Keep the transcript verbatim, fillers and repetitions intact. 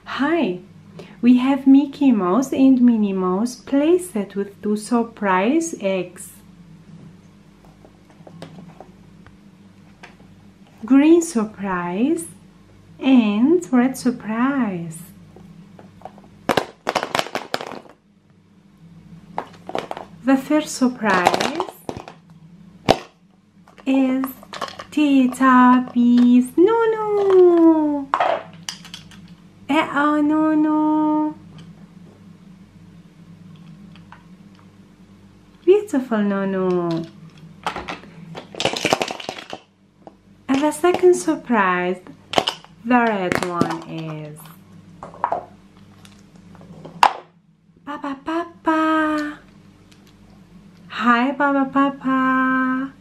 Hi! We have Mickey Mouse and Minnie Mouse playset with two surprise eggs. Green surprise and red surprise. The first surprise is Tuttie's no no. Uh-oh, no no. Beautiful no no. And the second surprise, the red one is Papa Papa. Hi Papa Papa.